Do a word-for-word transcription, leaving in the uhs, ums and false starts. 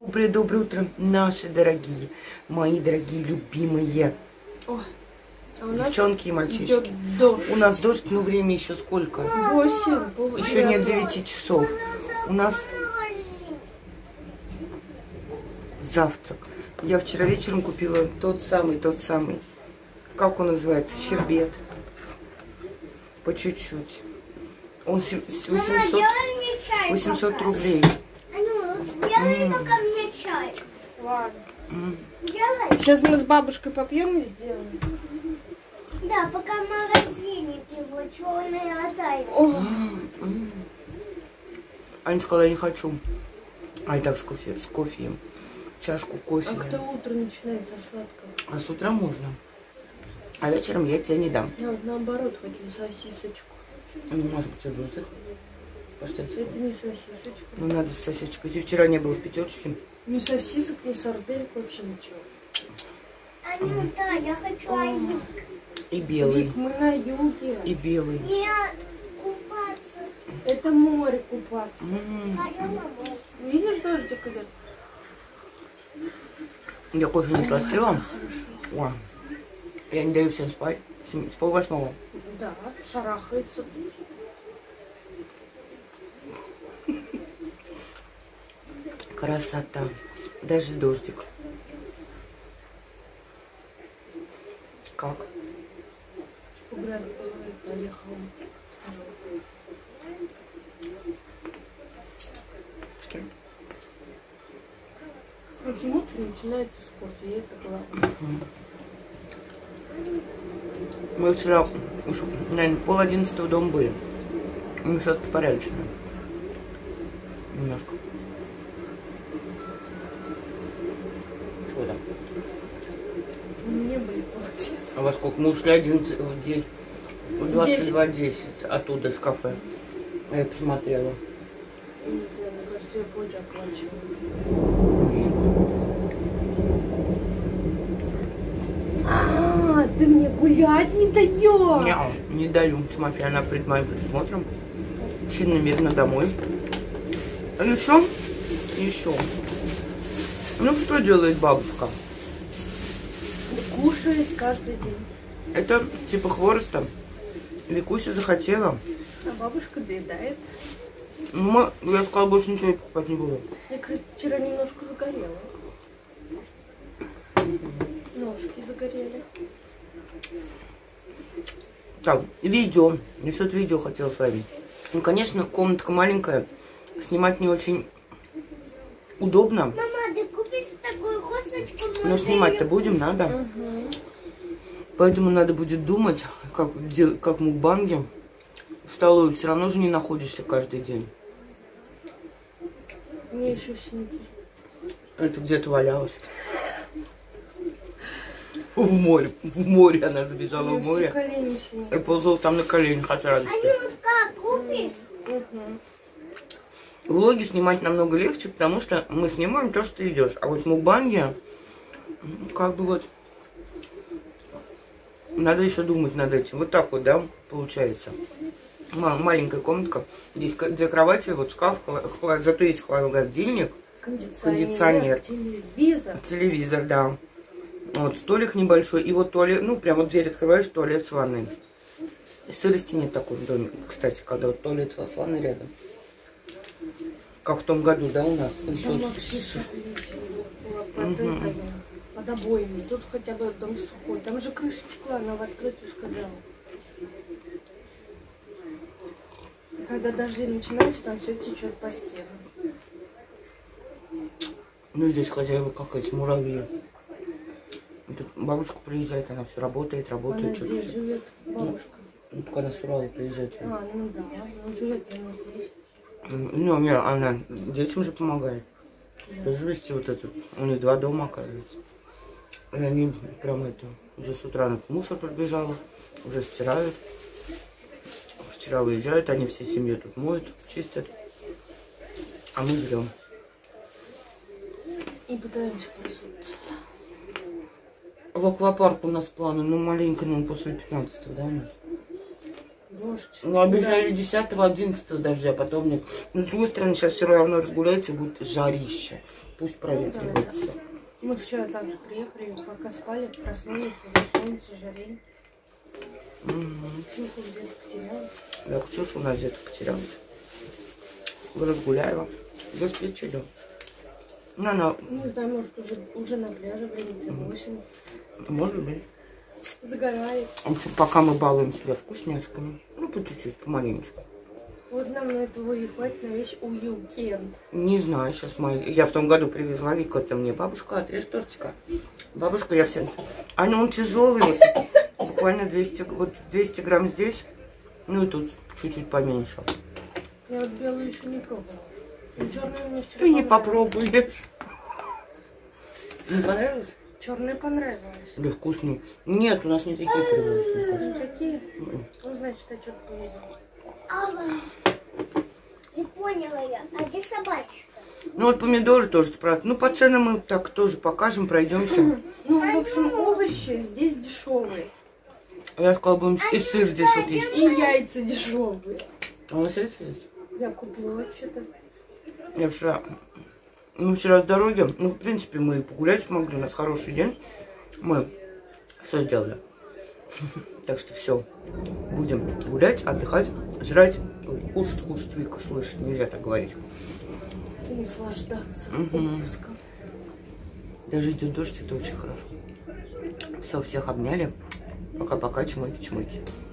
Доброе, доброе утро, наши дорогие, мои дорогие, любимые. О, а у нас девчонки и мальчишки. Дождь. У нас дождь, но время еще сколько? Восемь. Пол... Еще нет девяти часов. У нас завтрак. Я вчера вечером купила тот самый, тот самый, как он называется, щербет. По чуть-чуть. Он восемьсот, восемьсот рублей. Сделай пока мне чай. Ладно. Mm. Делай. Сейчас мы с бабушкой попьем и сделаем. Да, пока в магазине его черные отдай. Mm. Mm. Аня сказала, я не хочу. А и так с кофе, с кофе. Чашку кофе. А кто утро начинает со сладкого? А с утра можно. А вечером я тебе не дам. Я вот наоборот хочу сосисочку. Ну, может быть, одну. Паштет. Это не сосисочка. Ну, надо с сосисочкой. Ты вчера не было в пятерочке. Ни сосисок, ни сардельок, вообще ничего. А ну да, я хочу аюк. И белый. Вик, мы на юге. И белый. Нет, купаться. Это море купаться. М-м-м. Пойдем на море. Видишь, дождик идет? Я кофе не сластила. О, я не даю всем спать. С, с полвосьмого. Да, шарахается. Красота. Даже дождик. Как? Пограть ореховым. Что? В общем, утро начинается с кофе, и это главное. Мы вчера, наверное, пол одиннадцатого дома были. Мы все-таки порядочные. Немножко. Что там? Не были получается. А во сколько? Мы ушли одиннадцать, десять, двадцать два десять оттуда с кафе. Я посмотрела. Мне кажется, я позже оплачиваю. А, ты мне гулять не даешь. Не, не даю. Тимофей, она перед моим присмотром. Чинно, мирно домой. А еще? Еще. Ну, что делает бабушка? Кушает каждый день. Это типа хвороста. Викуся захотела. А бабушка доедает. Ну, мы, я сказала, больше ничего покупать не буду. Я, кстати, вчера немножко загорела. Ножки загорели. Так, видео. Насчет видео хотела с вами. Ну, конечно, комнатка маленькая. Снимать не очень удобно. Мама, ты купишь такую косточку? Но снимать-то будем, надо. Угу. Поэтому надо будет думать, как, делать, как мукбанги. В столовой все равно же не находишься каждый день. У меня еще синяки. Это где-то валялось. В море. В море она забежала в море. Колени синяки. И ползала там на коленях от радости. Анютка, купишь? Угу. Влоги снимать намного легче, потому что мы снимаем то, что идешь. А вот мукбанги, как бы вот, надо еще думать над этим. Вот так вот, да, получается. Маленькая комнатка. Здесь две кровати, вот шкаф, холод... зато есть холодильник, Кондиционер, кондиционер, телевизор. телевизор, да. Вот столик небольшой, и вот туалет, ну прям вот дверь открываешь, туалет с ванной. Сырости нет такой в доме, кстати, когда вот туалет с ванной рядом. Как в том году, да, у нас? Еще Там вообще все под, угу. под обоями. Тут хотя бы дом сухой. Там же крыша текла, она в открытую сказала. Когда дожди начинаются, там все течет по стенам. Ну здесь хозяева как эти муравьи. Тут бабушка приезжает, она все работает, работает. Она здесь живет, бабушка? Ну, только она с Урала приезжает. А, ну да, она живет прямо здесь. Ну, не, она детям же помогает. Да. Тоже вести вот это. У них два дома, оказывается. И они прям это, уже с утра на мусор пробежала, уже стирают. Вчера выезжают, они всей семьей тут моют, чистят. А мы ждем. И пытаемся просунуться. В аквапарк у нас планы, ну маленько, ну после пятнадцатого, да? Боже, дождь. Ну, обещали десятого, одиннадцатого дождя, потом нет. Но с другой стороны, сейчас все равно разгуляется, будет жарище. Пусть проветривается. Мы вчера также приехали, пока спали, проснулись, уже солнце, жарень. Угу. Ксюха где-то потерялась. Да, Ксюша у нас где-то потерялась. Разгуляева. До спичи идем. Ну, она... Не знаю, может уже, уже на пляже, время восемь. Может быть. Загорает. В общем, пока мы балуем себя вкусняшками. Ну, по чуть-чуть, помаленечку. Вот нам на этого и хватит на весь уикенд. Не знаю, сейчас моя... Я в том году привезла Вика-то мне. Бабушка, отрежь тортика. Бабушка, я все... А ну, он тяжелый, вот, буквально двести, вот двести грамм здесь. Ну, и тут чуть-чуть поменьше. Я вот белую еще не пробовала. Черную мне вчера Ты не попробуешь. Не понравилось? Черная понравилась. Да вкусный. Нет, у нас не такие привозят. Не такие? Ну, значит, я что-то повезла. Ава. Не поняла я. А где собачка? Ну вот помидоры тоже, правда. Ну по ценам мы так тоже покажем, пройдемся. Ну, в общем, овощи здесь дешевые. Я сказала, будем... И сыр здесь вот есть. И яйца дешевые. А у нас яйца есть? Я купила вообще-то. Я вчера... Мы вчера с дороги, ну, в принципе, мы погулять могли, у нас хороший день. Мы все сделали. Так что все. Будем гулять, отдыхать, жрать, ой, кушать, кушать. Вика, слышит, нельзя так говорить. И наслаждаться Угу. отпуском. Даже идет дождь, это очень хорошо. Все, всех обняли. Пока-пока, чмойки-чмойки.